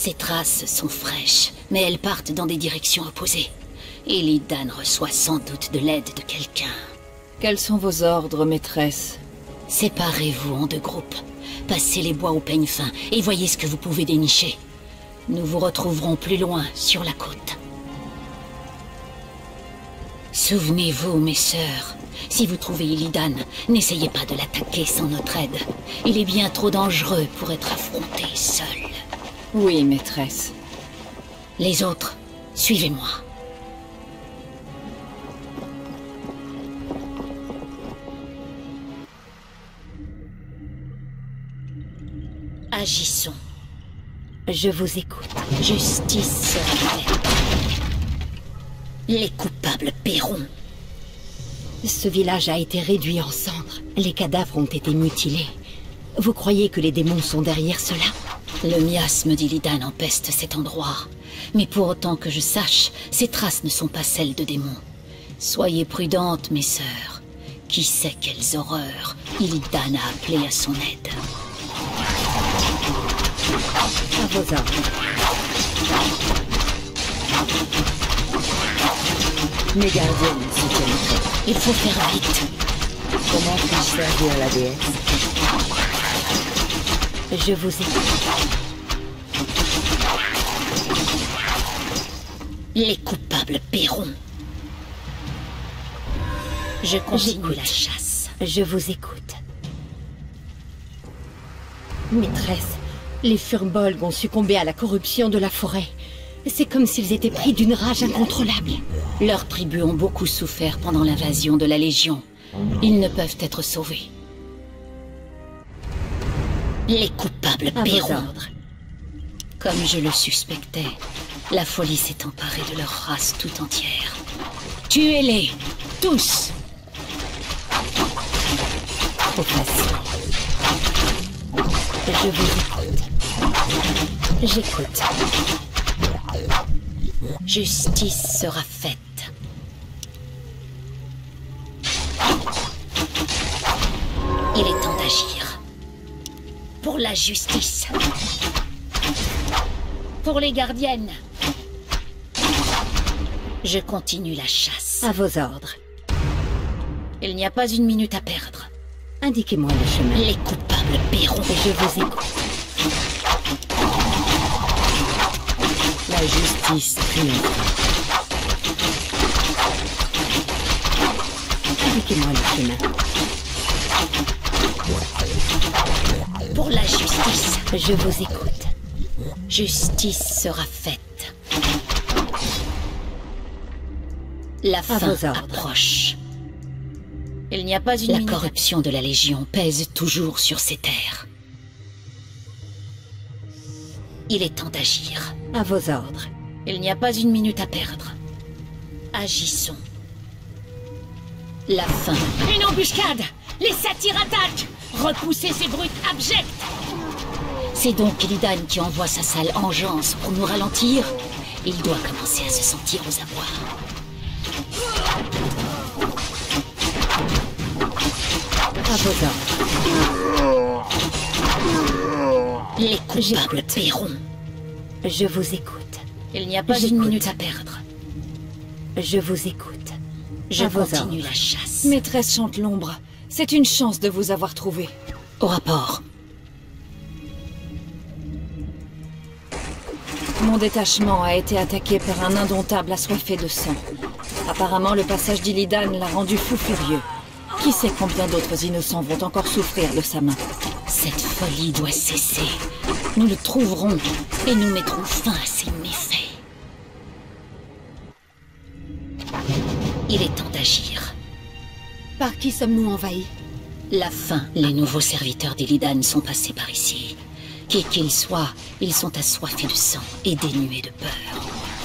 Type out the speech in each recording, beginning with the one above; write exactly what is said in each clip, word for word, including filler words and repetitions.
Ces traces sont fraîches, mais elles partent dans des directions opposées. Illidan reçoit sans doute de l'aide de quelqu'un. Quels sont vos ordres, maîtresse? Séparez-vous en deux groupes. Passez les bois au peigne fin et voyez ce que vous pouvez dénicher. Nous vous retrouverons plus loin, sur la côte. Souvenez-vous, mes sœurs, si vous trouvez Illidan, n'essayez pas de l'attaquer sans notre aide. Il est bien trop dangereux pour être affronté seul. Oui, maîtresse. Les autres, suivez-moi. Agissons. Je vous écoute. Justice sera faite. Les coupables paieront. Ce village a été réduit en cendres. Les cadavres ont été mutilés. Vous croyez que les démons sont derrière cela? Le miasme d'Illidan empeste cet endroit. Mais pour autant que je sache, ces traces ne sont pas celles de démons. Soyez prudentes, mes sœurs. Qui sait quelles horreurs Illidan a appelées à son aide. À vos ordres. Mes gardiennes soutiennent. Il faut faire vite. Comment puis-je servir la déesse? Je vous écoute. Les coupables paieront. Je continue la chasse. Je vous écoute. Maîtresse, les Furbolg ont succombé à la corruption de la forêt. C'est comme s'ils étaient pris d'une rage incontrôlable. Leurs tribus ont beaucoup souffert pendant l'invasion de la Légion. Ils ne peuvent être sauvés. Les coupables paieront. Comme je le suspectais, la folie s'est emparée de leur race tout entière. Tuez-les, tous! Trop facile. Je vous écoute. J'écoute. Justice sera faite. Il est temps d'agir. Pour la justice. Pour les gardiennes. Je continue la chasse. À vos ordres. Il n'y a pas une minute à perdre. Indiquez-moi le chemin. Les coupables paieront. Je vous écoute. La justice triomphe. Indiquez-moi le chemin. Pour la justice. Je vous écoute. Justice sera faite. La fin approche. Il n'y a pas une La minute. corruption de la Légion pèse toujours sur ces terres. Il est temps d'agir. À vos ordres. Il n'y a pas une minute à perdre. Agissons. La fin. Une embuscade! Les satyres attaquent! Repoussez ces brutes abjectes! C'est donc Illidan qui envoie sa sale engeance pour nous ralentir. Il doit commencer à se sentir aux abois. À vos ordres. Les coupables paieront. Je vous écoute. Il n'y a pas une minute à perdre. Je vous écoute. Je à continue la chasse. Maîtresse Chante l'ombre, c'est une chance de vous avoir trouvé. Au rapport. Mon détachement a été attaqué par un indomptable assoiffé de sang. Apparemment, le passage d'Illidan l'a rendu fou furieux. Qui sait combien d'autres innocents vont encore souffrir de sa main? Cette folie doit cesser. Nous le trouverons et nous mettrons fin à ces méfaits. Il est temps d'agir. Par qui sommes-nous envahis? La fin. Les nouveaux serviteurs d'Illidan sont passés par ici. Qui qu'ils soient, ils sont assoiffés de sang et dénués de peur.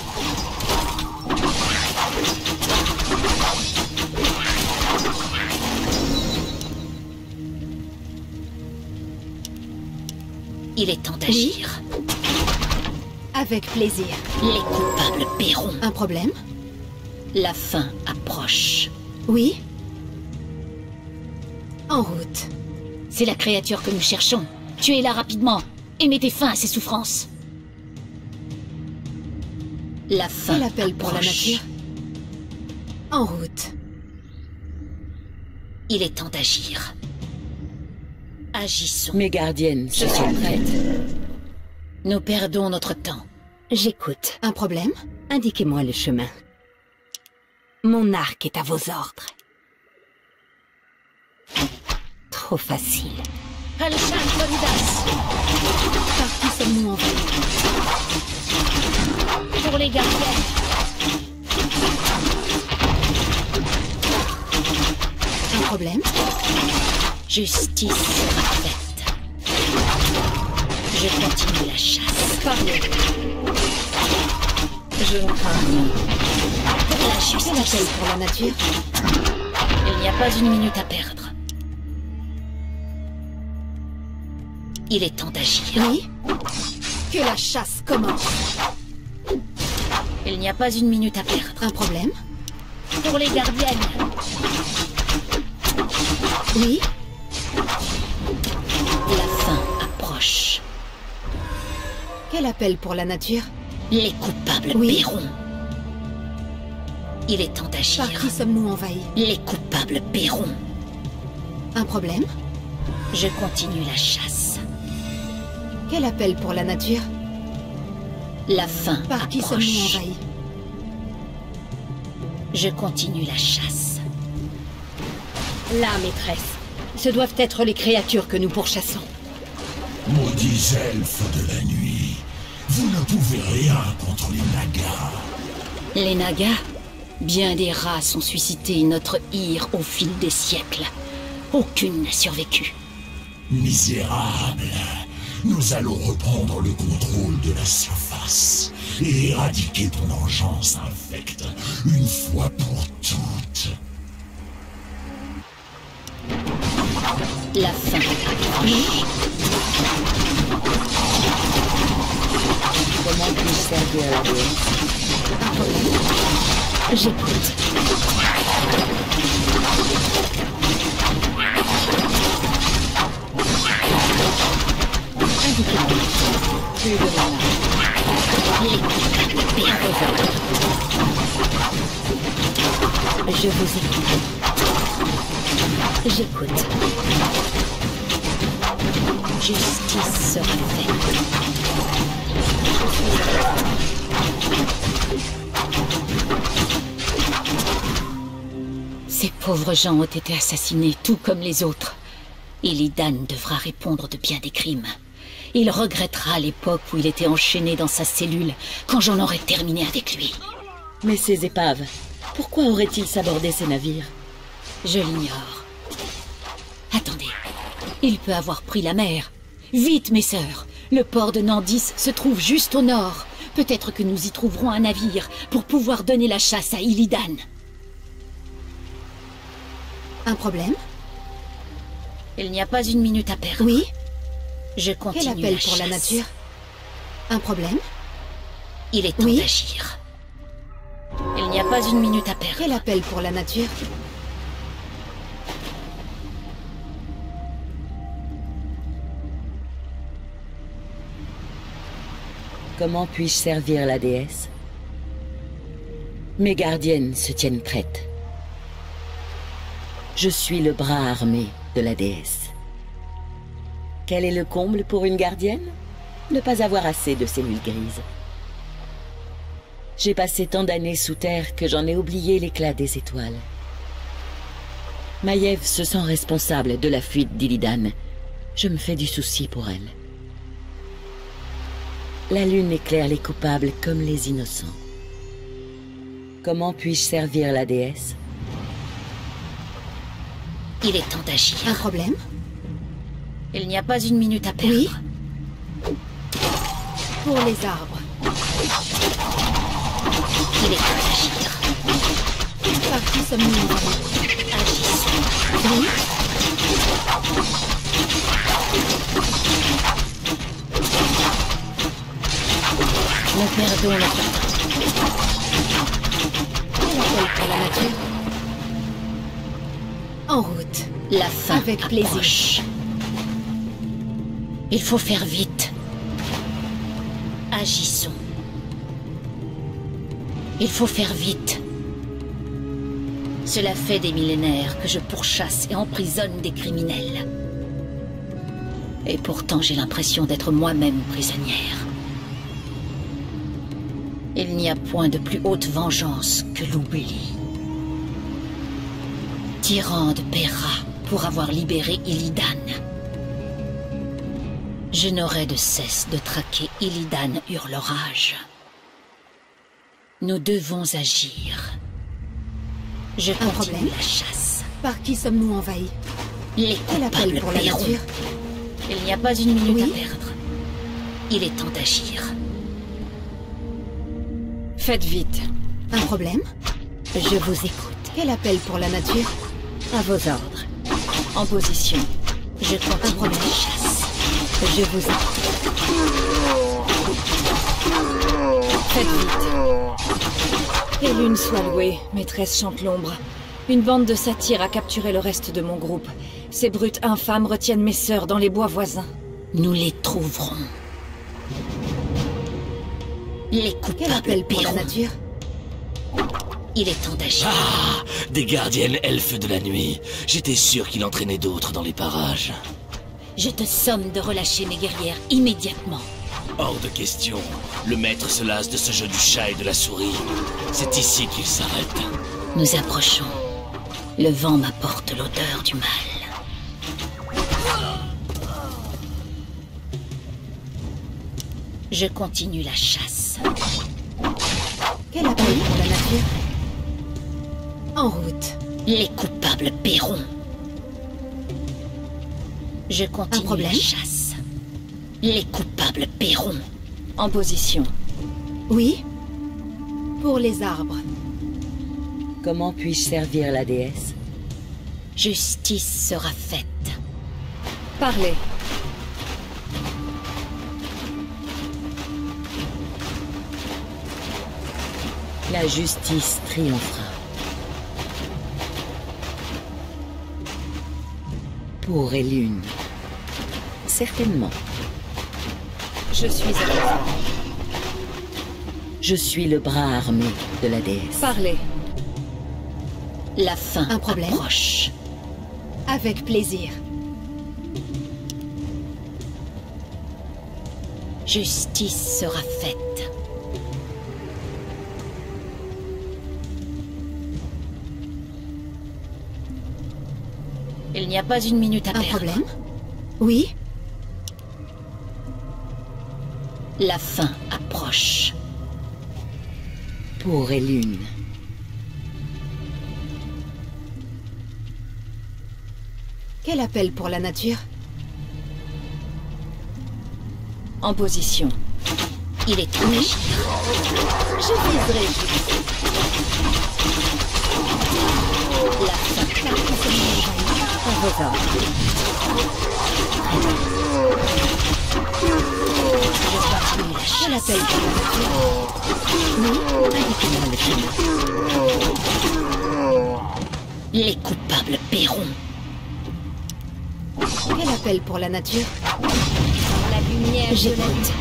Il est temps d'agir. Oui. Avec plaisir. Les coupables paieront. Un problème? La fin approche. Oui? En route. C'est la créature que nous cherchons. Tuez-la rapidement et mettez fin à ses souffrances. La fin Quel appel pour la approche. nature? En route. Il est temps d'agir. Agissons. Mes gardiennes Je se suis tiennent prête. prêtes. Nous perdons notre temps. J'écoute. Un problème? Indiquez-moi le chemin. Mon arc est à vos ordres. Trop facile. Alshan Kolidas, Par qui sommes-nous envahis? pour les gardiennes. Un problème? Justice sera faite. Je continue la chasse. Parlez. Je ne crains rien. Pour la Quel appel justice, pour la nature? il n'y a pas une minute à perdre. Il est temps d'agir. Oui? Que la chasse commence. Il n'y a pas une minute à perdre. Un problème? Pour les gardiennes, Oui? la fin approche. Quel appel pour la nature? Les coupables Oui. paieront. Il est temps d'agir. Par qui sommes-nous envahis? Les coupables paieront. Un problème? Je continue la chasse. Quel appel pour la nature? La fin Par qui sommes-nous approche. envahis? Je continue la chasse. Là, maîtresse. Ce doivent être les créatures que nous pourchassons. Maudits elfes de la nuit, vous ne pouvez rien contre les Nagas. Les Nagas, bien des races ont suscité notre ire au fil des siècles. Aucune n'a survécu. Misérables, nous allons reprendre le contrôle de la surface et éradiquer ton engeance infecte une fois pour toutes. La fin approche. Comment puis-je servir la déesse? J'écoute. Indiquez-moi. Plus de mana. Les coupables paieront. Je vous écoute. J'écoute. Justice sera faite. Ces pauvres gens ont été assassinés, tout comme les autres. Illidan devra répondre de bien des crimes. Il regrettera l'époque où il était enchaîné dans sa cellule, quand j'en aurai terminé avec lui. Mais ces épaves, pourquoi auraient-ils sabordé ces navires? Je l'ignore. Attendez, il peut avoir pris la mer. Vite, mes sœurs, le port de Nandis se trouve juste au nord. Peut-être que nous y trouverons un navire pour pouvoir donner la chasse à Illidan. Un problème? Il n'y a pas une minute à perdre. Oui? Je continue Quel appel la pour la chasse. nature? Un problème? Il est temps Oui. d'agir. Il n'y a pas une minute à perdre. Quel appel pour la nature? Comment puis-je servir la déesse? Mes gardiennes se tiennent prêtes. Je suis le bras armé de la déesse. Quel est le comble pour une gardienne? Ne pas avoir assez de cellules grises. J'ai passé tant d'années sous terre que j'en ai oublié l'éclat des étoiles. Maiev se sent responsable de la fuite d'Illidan. Je me fais du souci pour elle. La lune éclaire les coupables comme les innocents. Comment puis-je servir la déesse? Il est temps d'agir. Un problème? Il n'y a pas une minute à perdre. Oui. Pour les arbres. Il est temps d'agir. Par qui sommes-nous envahis? Agissons. Oui? Nous perdons notre temps. Quel appel pour la nature? En route. La fin Avec plaisir. approche. Il faut faire vite. Agissons. Il faut faire vite. Cela fait des millénaires que je pourchasse et emprisonne des criminels. Et pourtant j'ai l'impression d'être moi-même prisonnière. Il n'y a point de plus haute vengeance que l'oubli. Tyrande paiera pour avoir libéré Illidan. Je n'aurai de cesse de traquer Illidan Hurlerage. Nous devons agir. Je continue problème la chasse. Par qui sommes-nous envahis? Les Quel appel coupables pour la paieront. nature? Il n'y a pas une minute Oui. à perdre. Il est temps d'agir. Faites vite. Un problème? Je vous écoute. Quel appel pour la nature? À vos ordres. En position. Je continue la chasse. Je vous écoute. Faites vite. Et l'une soit louée, maîtresse Chantelombre. Une bande de satyres a capturé le reste de mon groupe. Ces brutes infâmes retiennent mes sœurs dans les bois voisins. Nous les trouverons. Les Quel coupables appel pour la paieront. nature? Il est temps d'agir. Ah, des gardiennes elfes de la nuit. J'étais sûr qu'il entraînait d'autres dans les parages. Je te somme de relâcher mes guerrières immédiatement. Hors de question. Le maître se lasse de ce jeu du chat et de la souris. C'est ici qu'il s'arrête. Nous approchons. Le vent m'apporte l'odeur du mal. Je continue la chasse. Quel appel pour la nature? En route. Les coupables paieront. Je continue problème la chasse. Les coupables paieront. En position. Oui? Pour les arbres. Comment puis-je servir la déesse? Justice sera faite. Parlez. La justice triomphera. Pour Elune. Certainement. Je suis à vos ordres. Je suis le bras armé de la déesse. Parlez. La fin Un problème approche. Avec plaisir. Justice sera faite. Il n'y a pas une minute à Un perdre. problème? Oui? La fin approche. Pour Elune. Quel appel pour la nature? En position. Il est temps d'agir. Je viserai juste. La fin. Par qui sommes-nous envahis? À vos ordres. Je continue la Quel chasse. appel pour la nature? Oui? Indiquez-moi le chemin. Les coupables paieront. Quel appel pour la nature? La lumière de la J'écoute. lutte.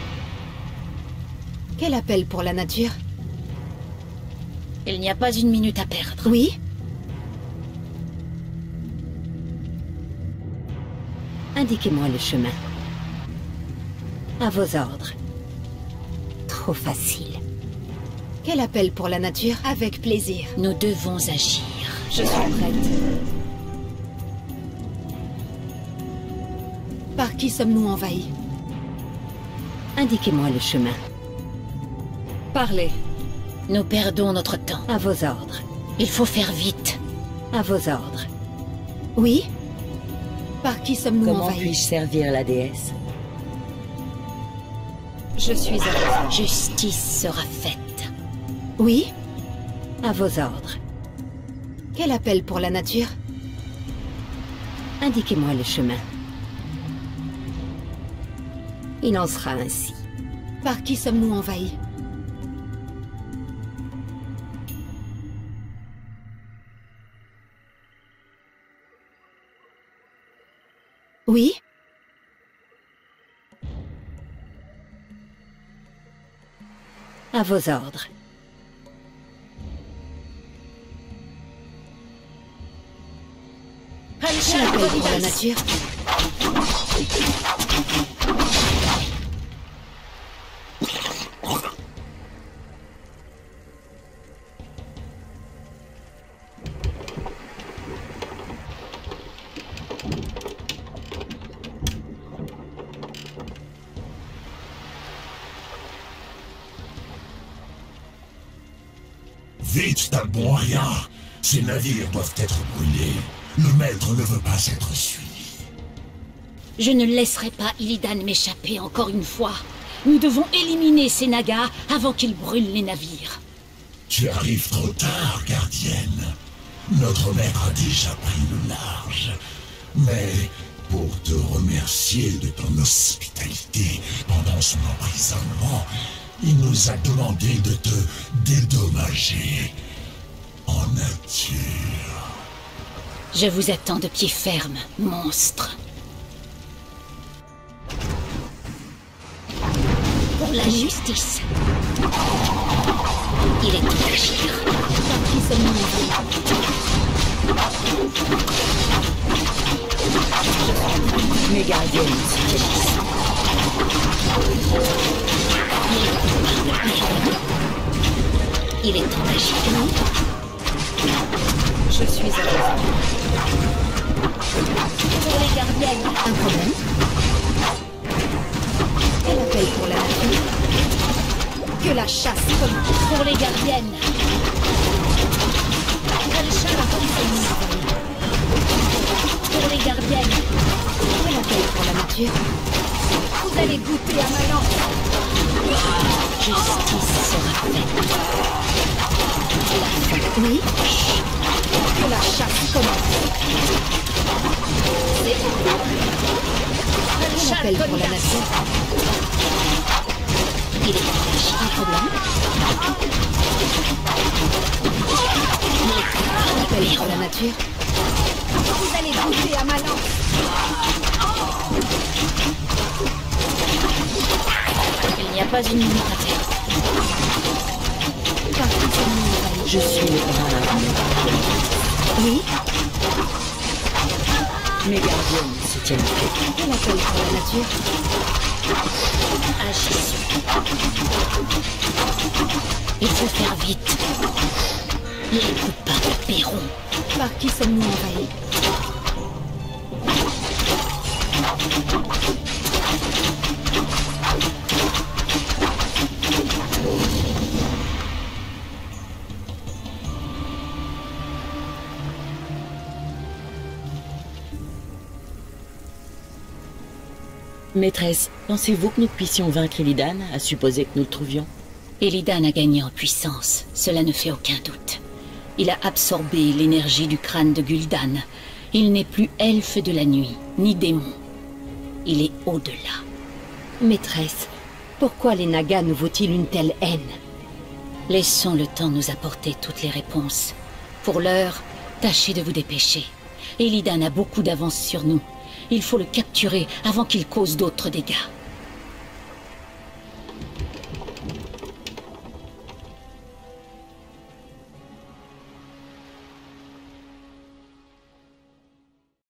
Quel appel pour la nature? Il n'y a pas une minute à perdre. Oui? Indiquez-moi le chemin. À vos ordres. Trop facile. Quel appel pour la nature? Avec plaisir. Nous devons agir. Je suis prête. Par qui sommes-nous envahis? Indiquez-moi le chemin. Parlez. Nous perdons notre temps. À vos ordres. Il faut faire vite. À vos ordres. Oui? Par qui sommes-nous Comment envahis? puis-je servir la déesse? Je suis à vos ordres. Justice sera faite. Oui? À vos ordres. Quel appel pour la nature? Indiquez-moi le chemin. Il en sera ainsi. Par qui sommes-nous envahis? Oui? À vos ordres. L'appel pour la nature. Vite, t'as bon rien. Ces navires doivent être brûlés. Le maître ne veut pas être suivi. Je ne laisserai pas Illidan m'échapper encore une fois. Nous devons éliminer ces nagas avant qu'ils brûlent les navires. Tu arrives trop tard, gardienne. Notre maître a déjà pris le large. Mais pour te remercier de ton hospitalité pendant son emprisonnement, il nous a demandé de te dédommager en nature. Je vous attends de pied ferme, monstre. Pour la justice. Il est temps d'agir. Par qui sommes-nous? Mes gardiennes soutiennent. Il est temps d'agir. Je suis à l'aise. Pour les gardiennes. Un problème? Quel appel pour la nature? Que la chasse commence. Pour les gardiennes. Pour les gardiennes. Quel appel pour la nature? Vous allez goûter à ma lance. Justice sera faite. Oui? Que la chasse commence. Quel appel pour la nature? Il est temps d'agir. Un problème? Quel appel pour la nature? Vous allez goûter à ma lance. Il n'y a pas une minute à perdre. Par qui sommes-nous envahis? Je suis le brave. Oui? Mes gardiennes soutiennent. Quel appel pour la nature? Agissons. Il faut faire vite. Les coupables paieront. Par qui sommes-nous envahis? Maîtresse, pensez-vous que nous puissions vaincre Illidan, à supposer que nous le trouvions? Illidan a gagné en puissance, cela ne fait aucun doute. Il a absorbé l'énergie du crâne de Gul'dan. Il n'est plus elfe de la nuit, ni démon. Il est au-delà. Maîtresse, pourquoi les Nagas nous vaut-ils une telle haine? Laissons le temps nous apporter toutes les réponses. Pour l'heure, tâchez de vous dépêcher. Illidan a beaucoup d'avance sur nous. Il faut le capturer avant qu'il cause d'autres dégâts.